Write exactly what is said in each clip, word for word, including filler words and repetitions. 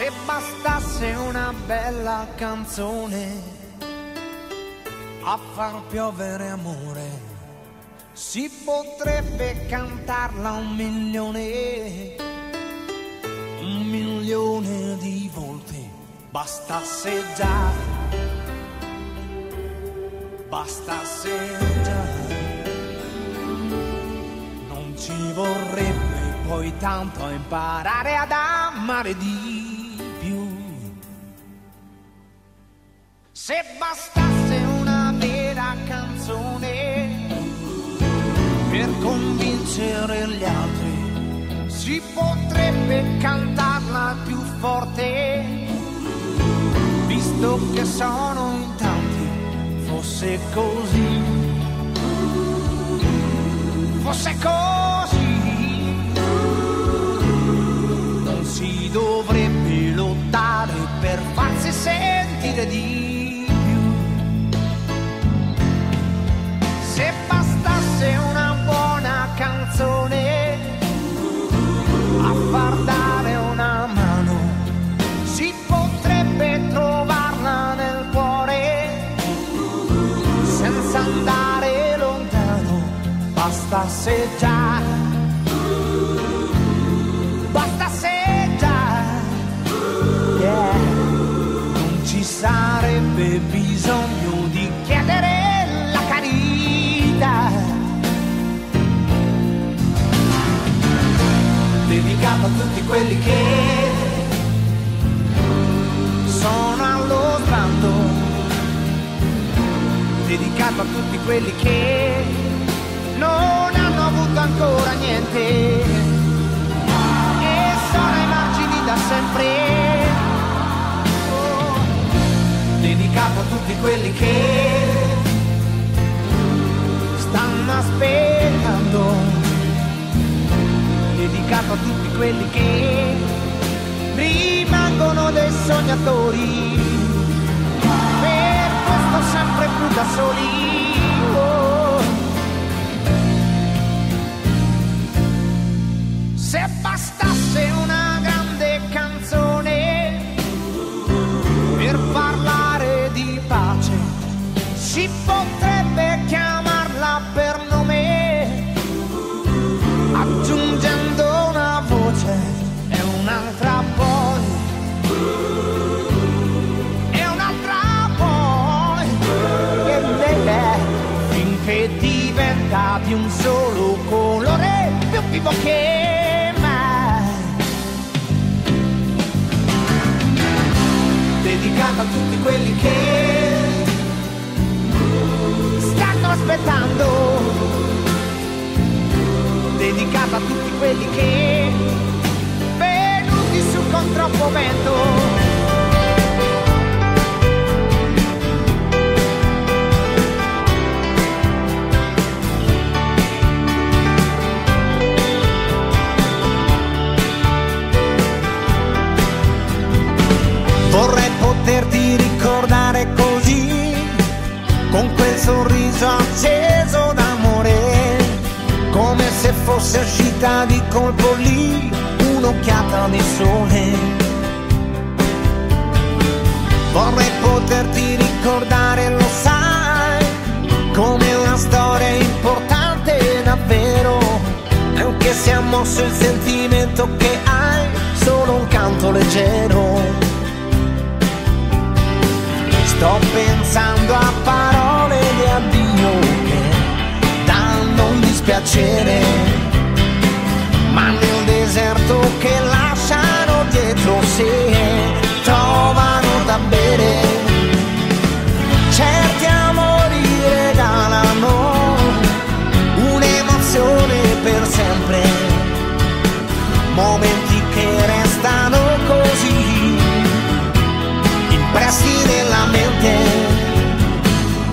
Se bastasse una bella canzone a far piovere amore, si potrebbe cantarla un milione, un milione di volte. Bastasse già, bastasse già, non ci vorrebbe poi tanto imparare ad amare di più. Se bastasse una vera canzone per convincere gli altri, si potrebbe cantarla più forte, visto che sono in tanti. Fosse così, fosse così, non si dovrebbe lottare per farsi sentire di più. Se bastasse una buona canzone a far dare una mano, si potrebbe trovarla nel cuore senza andare lontano. Bastasse già, bastasse già, yeah. Non ci sarebbe bisogno di chiedere la carità, dedicato a tutti quelli che sono allo sbando, dedicato a tutti quelli che non hanno avuto ancora niente e sono ai margini da sempre. Oh, dedicato a tutti quelli che stanno aspettando, dedicato a tutti quelli che rimangono dei sognatori, per questo sempre più da soli. Oh. Se bastasse una grande canzone per parlare di pace, si potrebbe chiamarla per nome, aggiungendo una voce e un'altra poi, e un'altra poi, e beh, finché diventa di un solo colore, più vivo che mai. Dedicata a tutti quelli che stanno aspettando, dedicata a tutti quelli che venuti su con troppo vento. Vorrei poterti ricordare così, con quel sorriso acceso d'amore, come se fosse uscita di colpo lì un'occhiata di sole. Vorrei poterti ricordare, lo sai, come una storia importante davvero, anche se ha mosso il sentimento che hai, solo un canto leggero. Sto pensando a parole di addio che danno un dispiacere, ma nel deserto che lasciano dietro sé trovano da bere. Certi amori regalano un'emozione per sempre, momenti che restano così impressi nella mente.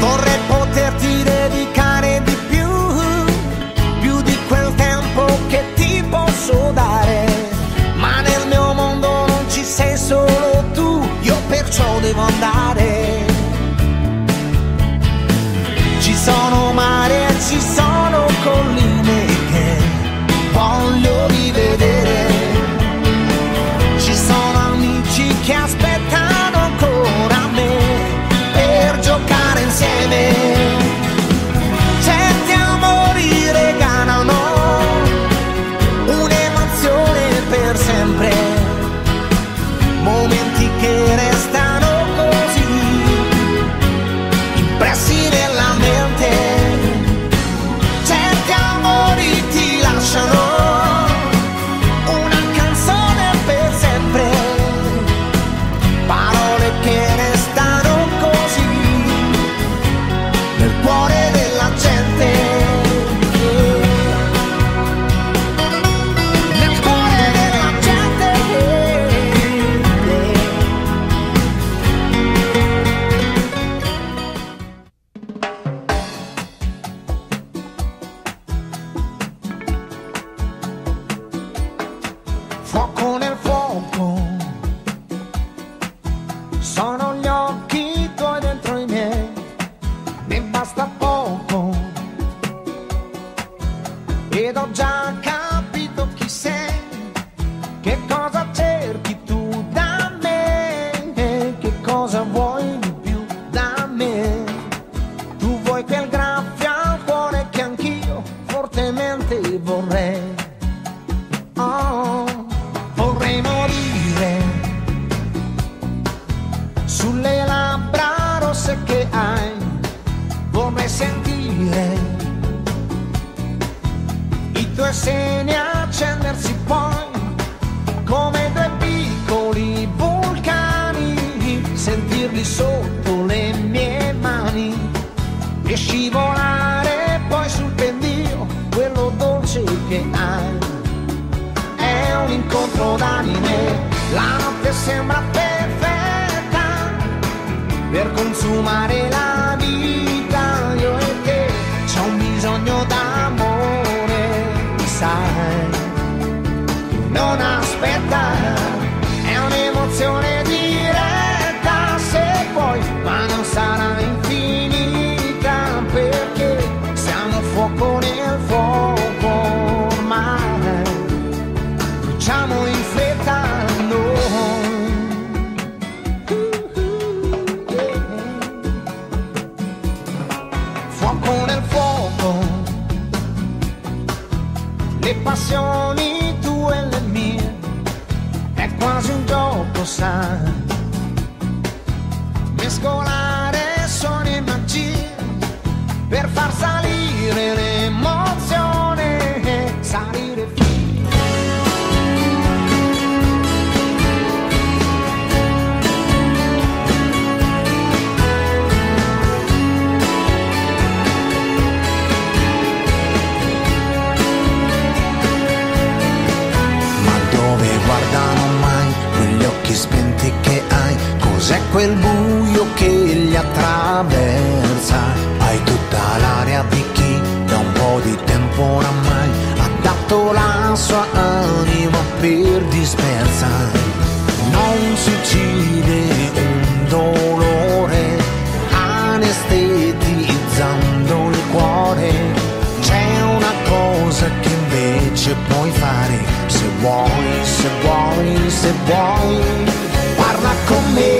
Vorrei poterti dedicare di più, più di quel tempo che ti posso dare, ma nel mio mondo non ci sei solo tu, io perciò devo andare. Ci sono mari e ci sono colline che voglio rivedere, ci sono amici che aspettano ancora me per giocare insieme. Certi amori regalano un'emozione per sempre, momenti che restano così impressi nella mente. Certi amori ti lasciano una canzone per sempre, parole che restano così nel cuore della gente, nel cuore della gente. Fuoco nel fuoco, sono gli occhi tuoi dentro i miei, ne basta poco ed ho già capito chi sei, che cosa cerchi tu da me, che cosa vuoi di più da me. Tu vuoi quel graffio al cuore che anch'io fortemente vorrei. Oh, vorrei morire sulle labbra rosse che hai, vorrei sentire i tuoi seni accendersi poi come due piccoli vulcani, sentirli sotto le mie mani e scivolare poi sul pendio, quello dolce che hai. È un incontro d'anime, la notte sembra perfetta per consumare la vita, io e te, c'è un bisogno d'amore, sai, non aspetta, è un'emozione diretta se vuoi, ma non sarà infinita perché siamo fuoco nel fuoco ormai. Facciamo in fretta noi, fuoco nel fuoco, le passioni tue e le mie, è quasi un gioco, sai, mescolare suoni e magie per far salire l'emozione, salire fino. Guardano mai quegli occhi spenti che hai, cos'è quel buio che li attraversa? Hai tutta l'aria di chi da un po' di tempo oramai ha dato la sua anima per dispersa. Non si uccide un dolore anestetizzando il cuore, c'è una cosa che invece puoi fare, se vuoi, se vuoi, se vuoi, parla con me.